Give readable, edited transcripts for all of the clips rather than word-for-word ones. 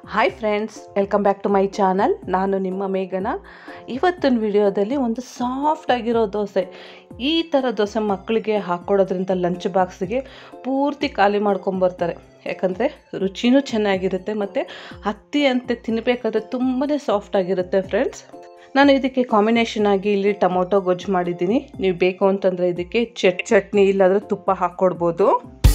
Hi friends, welcome back to my channel. ನಾನು ನಿಮ್ಮ ಮೇಘನ. ಇವತ್ತಿನ ವಿಡಿಯೋದಲ್ಲಿ ಒಂದು ಸಾಫ್ಟ್ ಆಗಿರೋ ದೋಸೆ, ಈ ಥರ ದೋಸೆ ಮಕ್ಕಳಿಗೆ ಹಾಕ್ಕೊಡೋದ್ರಿಂದ ಲಂಚ್ ಬಾಕ್ಸ್ಗೆ ಪೂರ್ತಿ ಖಾಲಿ ಮಾಡ್ಕೊಂಬರ್ತಾರೆ. ಯಾಕಂದರೆ ರುಚಿನೂ ಚೆನ್ನಾಗಿರುತ್ತೆ ಮತ್ತು ಹತ್ತಿ ಅಂತೆ ತಿನ್ನಬೇಕಾದ್ರೆ ತುಂಬಾ ಸಾಫ್ಟ್ ಆಗಿರುತ್ತೆ ಫ್ರೆಂಡ್ಸ್. ನಾನು ಇದಕ್ಕೆ ಕಾಂಬಿನೇಷನ್ ಆಗಿ ಇಲ್ಲಿ ಟೊಮೊಟೊ ಗೊಜ್ಜು ಮಾಡಿದ್ದೀನಿ. ನೀವು ಬೇಕು ಅಂತಂದರೆ ಇದಕ್ಕೆ ಚಟ್ನಿ ಇಲ್ಲಾಂದರೆ ತುಪ್ಪ ಹಾಕ್ಕೊಡ್ಬೋದು.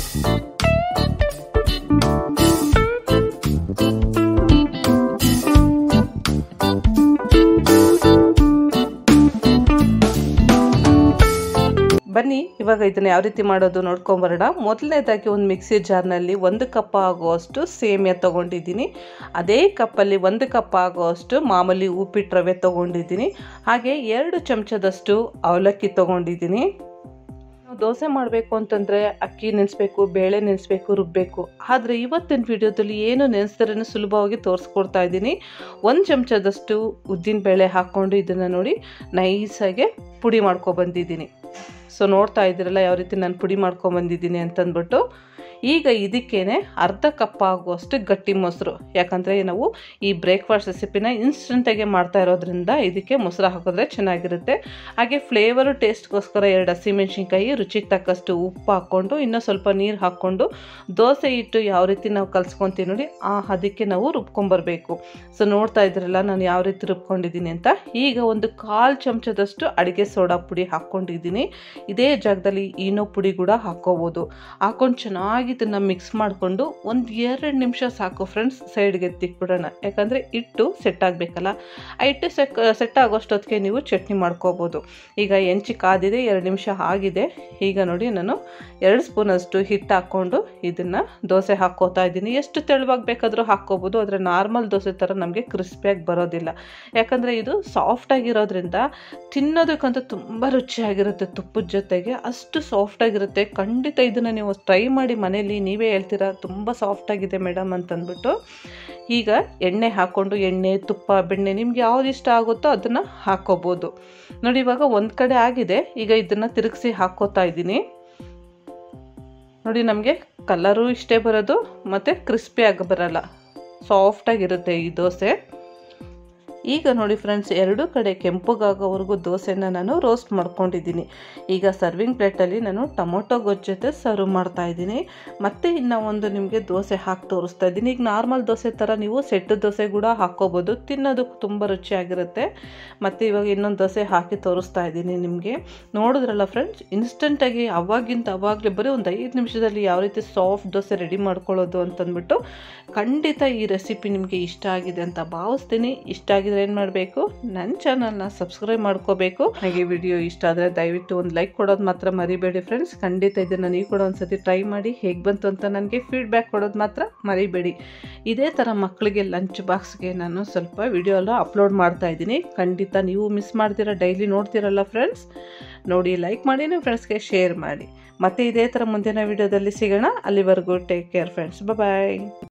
ಬನ್ನಿ ಇವಾಗ ಇದನ್ನು ಯಾವ ರೀತಿ ಮಾಡೋದು ನೋಡ್ಕೊಂಬರೋಣ. ಮೊದಲನೇದಾಗಿ ಒಂದು ಮಿಕ್ಸಿ ಜಾರ್ನಲ್ಲಿ 1 ಕಪ್ ಆಗುವಷ್ಟು ಸೇಮಿಯಾ ತೊಗೊಂಡಿದ್ದೀನಿ. ಅದೇ ಕಪ್ಪಲ್ಲಿ 1 ಕಪ್ ಆಗುವಷ್ಟು ಮಾಮೂಲಿ ಉಪ್ಪಿಟ್ಟು ರವೆ ತೊಗೊಂಡಿದ್ದೀನಿ. ಹಾಗೆ 2 ಚಮಚದಷ್ಟು ಅವಲಕ್ಕಿ ತೊಗೊಂಡಿದ್ದೀನಿ. ದೋಸೆ ಮಾಡಬೇಕು ಅಂತಂದರೆ ಅಕ್ಕಿ ನೆನೆಸ್ಬೇಕು, ಬೇಳೆ ನೆನೆಸ್ಬೇಕು, ರುಬ್ಬಬೇಕು. ಆದರೆ ಇವತ್ತಿನ ವಿಡಿಯೋದಲ್ಲಿ ಏನು ನೆನೆಸ್ತಾರೇನು ಸುಲಭವಾಗಿ ತೋರಿಸ್ಕೊಡ್ತಾ ಇದ್ದೀನಿ. 1 ಚಮಚದಷ್ಟು ಉದ್ದಿನ ಬೇಳೆ ಹಾಕ್ಕೊಂಡು ಇದನ್ನು ನೋಡಿ ನೈಸಾಗೆ ಪುಡಿ ಮಾಡ್ಕೊಬಂದಿದ್ದೀನಿ. ಸೊ ನೋಡ್ತಾ ಇದ್ದೀರಲ್ಲ ಯಾವ ರೀತಿ ನಾನು ಪುಡಿ ಮಾಡ್ಕೊಂಬಂದಿದ್ದೀನಿ ಅಂತಂದ್ಬಿಟ್ಟು. ಈಗ ಇದಕ್ಕೇನೆ 1/2 ಕಪ್ ಆಗುವಷ್ಟು ಗಟ್ಟಿ ಮೊಸರು. ಯಾಕಂದರೆ ನಾವು ಈ ಬ್ರೇಕ್ಫಾಸ್ಟ್ ರೆಸಿಪಿನ ಇನ್ಸ್ಟೆಂಟಾಗೆ ಮಾಡ್ತಾ ಇರೋದ್ರಿಂದ ಇದಕ್ಕೆ ಮೊಸರು ಹಾಕಿದ್ರೆ ಚೆನ್ನಾಗಿರುತ್ತೆ. ಹಾಗೆ ಫ್ಲೇವರು ಟೇಸ್ಟ್ಗೋಸ್ಕರ 2 ಹಸಿಮೆಣ್ಸಿನ್ಕಾಯಿ, ರುಚಿಗೆ ತಕ್ಕಷ್ಟು ಉಪ್ಪು ಹಾಕ್ಕೊಂಡು ಇನ್ನೂ ಸ್ವಲ್ಪ ನೀರು ಹಾಕ್ಕೊಂಡು ದೋಸೆ ಹಿಟ್ಟು ಯಾವ ರೀತಿ ನಾವು ಕಲಿಸ್ಕೊತೀವಿ ನೋಡಿ ಅದಕ್ಕೆ ನಾವು ರುಬ್ಕೊಂಬರ್ಬೇಕು. ಸೊ ನೋಡ್ತಾ ಇದ್ದೀರಲ್ಲ ನಾನು ಯಾವ ರೀತಿ ರುಬ್ಕೊಂಡಿದ್ದೀನಿ ಅಂತ. ಈಗ ಒಂದು 1/4 ಚಮಚದಷ್ಟು ಅಡುಗೆ ಸೋಡಾ ಪುಡಿ ಹಾಕ್ಕೊಂಡಿದ್ದೀನಿ. ಇದೇ ಜಾಗದಲ್ಲಿ ಈನೋ ಪುಡಿ ಕೂಡ ಹಾಕ್ಕೋಬೋದು. ಹಾಕ್ಕೊಂಡು ಚೆನ್ನಾಗಿ ಇದನ್ನು ಮಿಕ್ಸ್ ಮಾಡಿಕೊಂಡು 1-2 ನಿಮಿಷ ಸಾಕು ಫ್ರೆಂಡ್ಸ್. ಸೈಡ್ಗೆ ಎತ್ತಿಕ್ಬಿಡೋಣ, ಯಾಕಂದರೆ ಹಿಟ್ಟು ಸೆಟ್ ಆಗಬೇಕಲ್ಲ. ಆ ಹಿಟ್ಟು ಸೆಟ್ ಆಗೋಷ್ಟೊತ್ತಿಗೆ ನೀವು ಚಟ್ನಿ ಮಾಡ್ಕೋಬೋದು. ಈಗ ಹೆಂಚಿ ಕಾದಿದೆ, 2 ನಿಮಿಷ ಆಗಿದೆ. ಈಗ ನೋಡಿ ನಾನು 2 ಸ್ಪೂನಷ್ಟು ಹಿಟ್ಟು ಹಾಕ್ಕೊಂಡು ಇದನ್ನು ದೋಸೆ ಹಾಕ್ಕೋತಾ ಇದ್ದೀನಿ. ಎಷ್ಟು ತೆಳುವಾಗಿ ಬೇಕಾದರೂ ಹಾಕ್ಕೋಬೋದು, ಆದರೆ ನಾರ್ಮಲ್ ದೋಸೆ ಥರ ನಮಗೆ ಕ್ರಿಸ್ಪಿಯಾಗಿ ಬರೋದಿಲ್ಲ. ಯಾಕಂದರೆ ಇದು ಸಾಫ್ಟಾಗಿರೋದ್ರಿಂದ ತಿನ್ನೋದಕ್ಕಂತೂ ತುಂಬ ರುಚಿಯಾಗಿರುತ್ತೆ. ತುಪ್ಪದ ಜೊತೆಗೆ ಅಷ್ಟು ಸಾಫ್ಟಾಗಿರುತ್ತೆ. ಖಂಡಿತ ಇದನ್ನು ನೀವು ಟ್ರೈ ಮಾಡಿ ಮನೇಲಿ. ನೀವೇ ಹೇಳ್ತೀರಾ ತುಂಬ ಸಾಫ್ಟಾಗಿದೆ ಮೇಡಮ್ ಅಂತಂದ್ಬಿಟ್ಟು. ಈಗ ಎಣ್ಣೆ ಹಾಕ್ಕೊಂಡು ಎಣ್ಣೆ, ತುಪ್ಪ, ಬೆಣ್ಣೆ ನಿಮ್ಗೆ ಯಾವ್ದು ಇಷ್ಟ ಆಗುತ್ತೋ ಅದನ್ನು ಹಾಕ್ಕೋಬೋದು. ನೋಡಿ ಇವಾಗ ಒಂದು ಕಡೆ ಆಗಿದೆ. ಈಗ ಇದನ್ನು ತಿರುಗಿಸಿ ಹಾಕ್ಕೋತಾ ಇದ್ದೀನಿ. ನೋಡಿ ನಮಗೆ ಕಲರು ಇಷ್ಟೇ ಬರೋದು ಮತ್ತು ಕ್ರಿಸ್ಪಿಯಾಗಿ ಬರೋಲ್ಲ, ಸಾಫ್ಟಾಗಿರುತ್ತೆ ಈ ದೋಸೆ. ಈಗ ನೋಡಿ ಫ್ರೆಂಡ್ಸ್, 2 ಕಡೆ ಕೆಂಪುಗಾಗೋವರೆಗೂ ದೋಸೆನ ನಾನು ರೋಸ್ಟ್ ಮಾಡ್ಕೊಂಡಿದ್ದೀನಿ. ಈಗ ಸರ್ವಿಂಗ್ ಪ್ಲೇಟಲ್ಲಿ ನಾನು ಟೊಮೊಟೊ ಗೊಜ್ಜು ಜೊತೆ ಸರ್ವ್ ಮಾಡ್ತಾ ಇದ್ದೀನಿ. ಮತ್ತು ಇನ್ನು ಒಂದು ನಿಮಗೆ ದೋಸೆ ಹಾಕಿ ತೋರಿಸ್ತಾ ಇದ್ದೀನಿ. ಈಗ ನಾರ್ಮಲ್ ದೋಸೆ ಥರ ನೀವು ಸೆಟ್ ದೋಸೆ ಕೂಡ ಹಾಕ್ಕೋಬೋದು, ತಿನ್ನೋದಕ್ಕೆ ತುಂಬ ರುಚಿಯಾಗಿರುತ್ತೆ. ಮತ್ತು ಇವಾಗ ಇನ್ನೊಂದು ದೋಸೆ ಹಾಕಿ ತೋರಿಸ್ತಾ ಇದ್ದೀನಿ ನಿಮಗೆ. ನೋಡಿದ್ರಲ್ಲ ಫ್ರೆಂಡ್ಸ್, ಇನ್ಸ್ಟೆಂಟಾಗಿ ಅವಾಗಲೇ ಬರೀ ಒಂದು 5 ನಿಮಿಷದಲ್ಲಿ ಯಾವ ರೀತಿ ಸಾಫ್ಟ್ ದೋಸೆ ರೆಡಿ ಮಾಡ್ಕೊಳ್ಳೋದು ಅಂತಂದ್ಬಿಟ್ಟು. ಖಂಡಿತ ಈ ರೆಸಿಪಿ ನಿಮಗೆ ಇಷ್ಟ ಆಗಿದೆ ಅಂತ ಭಾವಿಸ್ತೀನಿ. ಇಷ್ಟ ಆಗಿದ್ರೆ ಏನು ಮಾಡಬೇಕು, ನನ್ನ ಚಾನಲ್ನ ಸಬ್ಸ್ಕ್ರೈಬ್ ಮಾಡ್ಕೋಬೇಕು. ಹಾಗೆ ವಿಡಿಯೋ ಇಷ್ಟ ಆದರೆ ದಯವಿಟ್ಟು ಒಂದು ಲೈಕ್ ಕೊಡೋದು ಮಾತ್ರ ಮರಿಬೇಡಿ ಫ್ರೆಂಡ್ಸ್. ಖಂಡಿತ ಇದನ್ನು ನೀವು ಕೂಡ ಒಂದ್ಸತಿ ಟ್ರೈ ಮಾಡಿ ಹೇಗೆ ಬಂತು ಅಂತ ನನಗೆ ಫೀಡ್ಬ್ಯಾಕ್ ಕೊಡೋದು ಮಾತ್ರ ಮರಿಬೇಡಿ. ಇದೇ ಥರ ಮಕ್ಕಳಿಗೆ ಲಂಚ್ ಬಾಕ್ಸ್ಗೆ ನಾನು ಸ್ವಲ್ಪ ವಿಡಿಯೋ ಎಲ್ಲ ಅಪ್ಲೋಡ್ ಮಾಡ್ತಾ ಇದ್ದೀನಿ. ಖಂಡಿತ ನೀವು ಮಿಸ್ ಮಾಡ್ತೀರಾ, ಡೈಲಿ ನೋಡ್ತೀರಲ್ಲ ಫ್ರೆಂಡ್ಸ್. ನೋಡಿ ಲೈಕ್ ಮಾಡಿ, ನಿಮ್ಮ ಫ್ರೆಂಡ್ಸ್ಗೆ ಶೇರ್ ಮಾಡಿ. ಮತ್ತು ಇದೇ ಥರ ಮುಂದಿನ ವಿಡಿಯೋದಲ್ಲಿ ಸಿಗೋಣ. ಅಲ್ಲಿವರೆಗೂ ಟೇಕ್ ಕೇರ್ ಫ್ರೆಂಡ್ಸ್. ಬಾಯ್.